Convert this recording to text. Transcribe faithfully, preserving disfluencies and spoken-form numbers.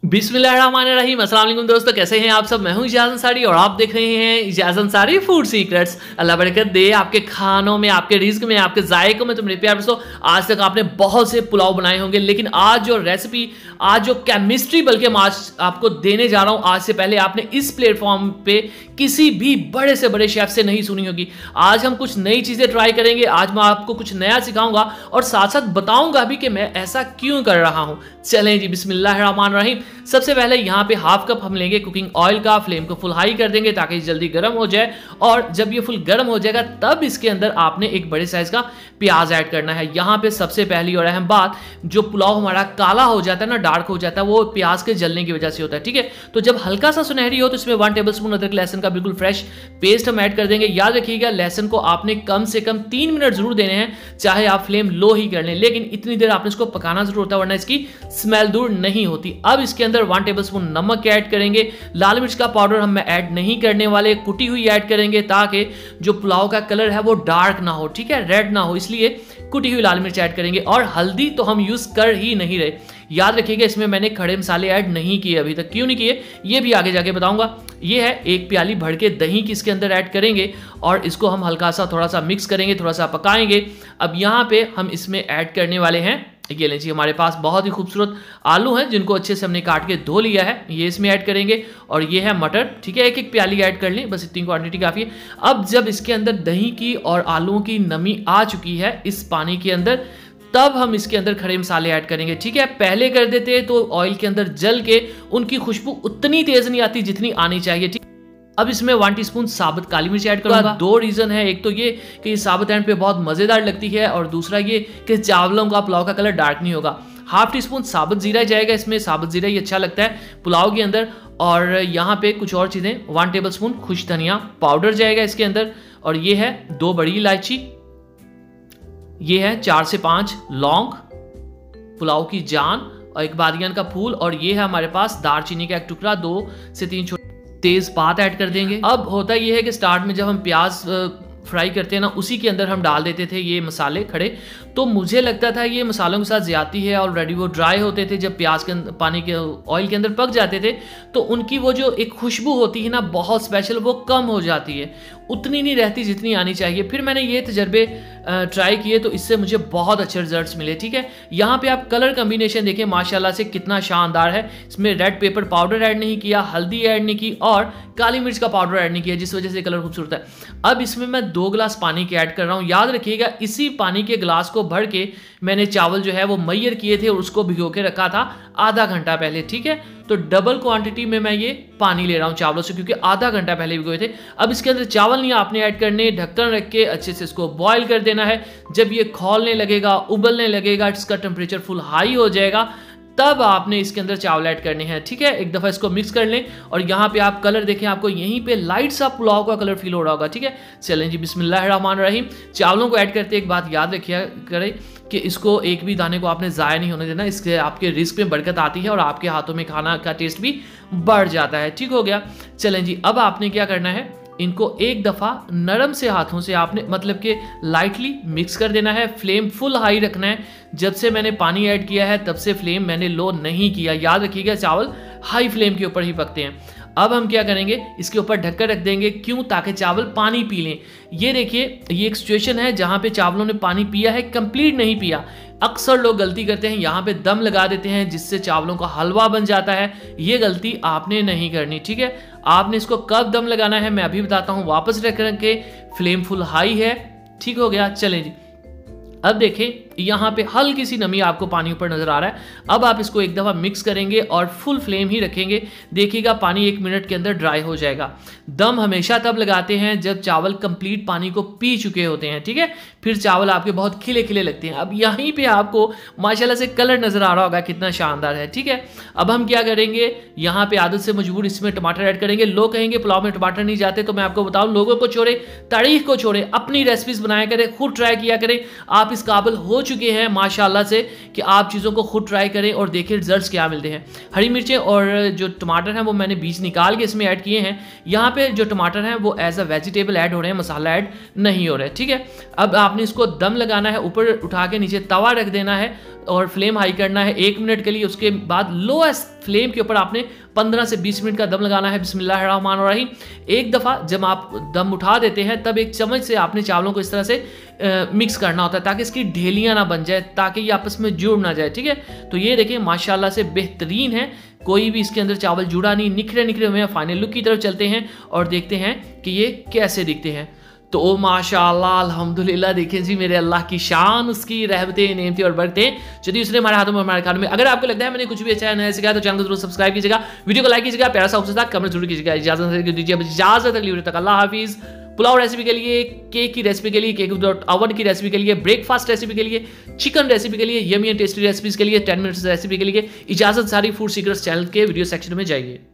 बिस्मिल्लाहिर्रहमानिर्रहीम। अस्सलाम वालेकुम दोस्तों, कैसे हैं आप सब। मैं हूं इजाज़ अंसारी और आप देख रहे हैं इजाज़ अंसारी फूड सीक्रेट्स। अल्लाह बरकत दे आपके खानों में, आपके रिज्क में, आपके जायकों में। तो मेरे प्यारे दोस्तों, आज तक आपने बहुत से पुलाव बनाए होंगे, लेकिन आज जो रेसिपी, आज जो केमिस्ट्री बल्कि मैं आज आपको देने जा रहा हूं, आज से पहले आपने इस प्लेटफॉर्म पे किसी भी बड़े से बड़े शेफ से नहीं सुनी होगी। आज हम कुछ नई चीज़ें ट्राई करेंगे, आज मैं आपको कुछ नया सिखाऊंगा और साथ साथ बताऊंगा भी कि मैं ऐसा क्यों कर रहा हूं। चलें जी, बिस्मिल्लाहिर्रहमानिर्रहीम। सबसे पहले यहाँ पे हाफ कप हम लेंगे कुकिंग ऑयल का। फ्लेम को फुल हाई कर देंगे ताकि जल्दी गर्म हो जाए, और जब ये फुल गर्म हो जाएगा तब इसके अंदर आपने एक बड़े साइज का प्याज ऐड करना है। यहाँ पे सबसे पहली और अहम बात, जो पुलाव हमारा काला हो जाता है ना, डार्क हो जाता है, वो प्याज के जलने की वजह से होता है। ठीक है, तो जब हल्का सा सुनहरी हो तो इसमें वन टेबल स्पून अदरक लहसुन का बिल्कुल फ्रेश पेस्ट हम ऐड कर देंगे। याद रखिएगा, लहसुन को आपने कम से कम तीन मिनट जरूर देने हैं, चाहे आप फ्लेम लो ही कर लें, लेकिन इतनी देर आपने इसको पकाना जरूर होता है, वरना इसकी स्मेल दूर नहीं होती। अब इसके अंदर वन टेबल स्पून नमक ऐड करेंगे। लाल मिर्च का पाउडर हम ऐड नहीं करने वाले, कुटी हुई ऐड करेंगे ताकि जो पुलाव का कलर है वो डार्क ना हो, ठीक है, रेड ना हो, इसलिए कुटी हुई लाल मिर्च ऐड करेंगे। और हल्दी तो हम यूज कर ही नहीं रहे। याद रखिएगा, इसमें मैंने खड़े मसाले ऐड नहीं किए अभी तक। क्यों नहीं किए ये भी आगे जाके बताऊंगा। ये है एक प्याली भर के दही की इसके अंदर ऐड करेंगे और इसको हम हल्का सा थोड़ा सा मिक्स करेंगे, थोड़ा सा पकाएंगे। अब यहाँ पे हम इसमें ऐड करने वाले हैं, ये लीजिए हमारे पास बहुत ही खूबसूरत आलू हैं जिनको अच्छे से हमने काट के धो लिया है, ये इसमें ऐड करेंगे। और ये है मटर, ठीक है, एक एक प्याली ऐड कर लें, बस इतनी क्वांटिटी काफ़ी है। अब जब इसके अंदर दही की और आलूओं की नमी आ चुकी है इस पानी के अंदर, तब हम इसके अंदर खड़े मसाले ऐड करेंगे। ठीक है, पहले कर देते तो ऑयल के अंदर जल के उनकी खुशबू उतनी तेज नहीं आती जितनी आनी चाहिए। ठीक, अब इसमें वन टीस्पून साबुत काली मिर्च ऐड करूंगा। दो रीजन है, एक तो ये कि ये साबुत एंड पे बहुत मजेदार लगती है, और दूसरा ये कि चावलों का पुलाव का कलर डार्क नहीं होगा। हाफ टी स्पून साबुत जीरा जाएगा इसमें, साबुत जीरा ही अच्छा लगता है पुलाव के अंदर। और यहाँ पे कुछ और चीजें, वन टेबल स्पून खुश धनिया पाउडर जाएगा इसके अंदर, और ये है दो बड़ी इलायची, ये है चार से पांच लौंग, पुलाव की जान और एक बादियान का फूल, और ये है हमारे पास दालचीनी का एक टुकड़ा, दो से तीन छोटे तेजपात ऐड कर देंगे। अब होता यह है कि स्टार्ट में जब हम प्याज फ्राई करते हैं ना, उसी के अंदर हम डाल देते थे ये मसाले खड़े, तो मुझे लगता था ये मसालों के साथ ज्यादती है, ऑलरेडी वो ड्राई होते थे। जब प्याज के पानी के ऑयल के अंदर पक जाते थे तो उनकी वो जो एक खुशबू होती है ना बहुत स्पेशल, वो कम हो जाती है, उतनी नहीं रहती जितनी आनी चाहिए। फिर मैंने ये तजर्बे ट्राई किए तो इससे मुझे बहुत अच्छे रिजल्ट्स मिले। ठीक है, यहाँ पे आप कलर कम्बिनेशन देखें माशाल्लाह से कितना शानदार है। इसमें रेड पेपर पाउडर ऐड नहीं किया, हल्दी ऐड नहीं की और काली मिर्च का पाउडर ऐड नहीं किया, जिस वजह से कलर खूबसूरत है। अब इसमें मैं दो गिलास पानी के ऐड कर रहा हूँ। याद रखिएगा, इसी पानी के गिलास को भर के मैंने चावल जो है वो मैयर किए थे और उसको भिगो के रखा था आधा घंटा पहले। ठीक है, तो डबल क्वांटिटी में मैं ये पानी ले रहा हूँ चावलों से, क्योंकि आधा घंटा पहले भिगोए थे। अब इसके अंदर चावल नहीं आपने ऐड करने, ढक्कन रख के अच्छे से इसको बॉईल कर देना है। जब ये खौलने लगेगा, उबलने लगेगा, इसका टेम्परेचर फुल हाई हो जाएगा, तब आपने इसके अंदर चावल ऐड करने हैं। ठीक है, एक दफा इसको मिक्स कर लें, और यहाँ पे आप कलर देखें, आपको यहीं पे लाइट सा पुलाव का कलर फील हो रहा होगा। ठीक है, चलें जी, बिस्मिल्लाहिर्रहमानिर्रहीम। चावलों को ऐड करते एक बात याद रखिए करें कि इसको एक भी दाने को आपने ज़ाया नहीं होने देना, इससे आपके रिस्क में बरकत आती है और आपके हाथों में खाना का टेस्ट भी बढ़ जाता है। ठीक हो गया, चलें जी, अब आपने क्या करना है, इनको एक दफ़ा नरम से हाथों से आपने मतलब कि लाइटली मिक्स कर देना है। फ्लेम फुल हाई रखना है। जब से मैंने पानी ऐड किया है तब से फ्लेम मैंने लो नहीं किया। याद रखिएगा, चावल हाई फ्लेम के ऊपर ही पकते हैं। अब हम क्या करेंगे, इसके ऊपर ढक्कन रख देंगे। क्यों? ताकि चावल पानी पी लें। ये देखिए, ये एक सिचुएशन है जहाँ पे चावलों ने पानी पिया है, कंप्लीट नहीं पिया। अक्सर लोग गलती करते हैं, यहाँ पे दम लगा देते हैं जिससे चावलों का हलवा बन जाता है। ये गलती आपने नहीं करनी। ठीक है, आपने इसको कब दम लगाना है मैं अभी बताता हूँ। वापस रख के फ्लेम फुल हाई है। ठीक हो गया, चलें जी। अब देखें, यहाँ पे हल्की सी नमी आपको पानी ऊपर नजर आ रहा है। अब आप इसको एक दफ़ा मिक्स करेंगे और फुल फ्लेम ही रखेंगे। देखिएगा, पानी एक मिनट के अंदर ड्राई हो जाएगा। दम हमेशा तब लगाते हैं जब चावल कंप्लीट पानी को पी चुके होते हैं। ठीक है, फिर चावल आपके बहुत खिले खिले लगते हैं। अब यहीं पे आपको माशाल्लाह से कलर नजर आ रहा होगा कितना शानदार है। ठीक है, अब हम क्या करेंगे, यहाँ पे आदत से मजबूर इसमें टमाटर ऐड करेंगे। लोग कहेंगे पुलाव में टमाटर नहीं जाते, तो मैं आपको बताऊँ, लोगों को छोड़े, तारीख को छोड़े, अपनी रेसिपीज बनाया करें, खुद ट्राई किया करें। आप आप इस काबिल हो चुके हैं माशाल्लाह से कि आप चीज़ों को खुद ट्राई करें और देखें रिजल्ट्स क्या मिलते हैं। हरी मिर्चें और जो टमाटर हैं वो मैंने बीज निकाल के इसमें ऐड किए हैं। यहाँ पे जो टमाटर हैं वो एज अ वेजिटेबल ऐड हो रहे हैं, मसाला ऐड नहीं हो रहा है, ठीक है। अब आपने इसको दम लगाना है, ऊपर उठा के नीचे तवा रख देना है और फ्लेम हाई करना है एक मिनट के लिए। उसके बाद लोएस्ट फ्लेम के ऊपर आपने पंद्रह से बीस मिनट का दम लगाना है। बिस्मिल्लाहिर्रहमानिर्रहीम। एक दफ़ा जब आप दम उठा देते हैं तब एक चम्मच से आपने चावलों को इस तरह से आ, मिक्स करना होता है ताकि इसकी ढेलियाँ ना बन जाए, ताकि ये आपस में जुड़ ना जाए, ठीक है। तो ये देखिए माशाल्लाह से बेहतरीन है, कोई भी इसके अंदर चावल जुड़ा नहीं, निखरे निखरे हुए हैं। फाइनल लुक की तरफ चलते हैं और देखते हैं कि ये कैसे दिखते हैं। तो माशाअल्लाह अल्हम्दुलिल्लाह, देखें जी मेरे अल्लाह की शान, उसकी रहमतें, नेमतें और बरकतें जो उसने हमारे हाथों में, हमारे खानों में। अगर आपको लगता है मैंने कुछ भी अच्छा नया सिखाया तो चैनल को जरूर सब्सक्राइब कीजिएगा, वीडियो को लाइक कीजिएगा, प्यारा सा खूबसूरत कमेंट जरूर कीजिएगा। इजाजत दीजिए, इजाजत अगली तक, अल्लाह हाफिज़। पुलाव रेसिपी के लिए, केक की रेसिपी के लिए, केक विदाउट ओवन की रेसिपी के लिए, ब्रेकफास्ट रेसिपी के लिए, चिकन रेसिपी के लिए, यमी एंड टेस्टी रेसिपीज के लिए, टेन मिनट्स रेसिपी के लिए इजाजत। सारी फूड सीक्रेट्स चैनल के वीडियो सेक्शन में जाइए।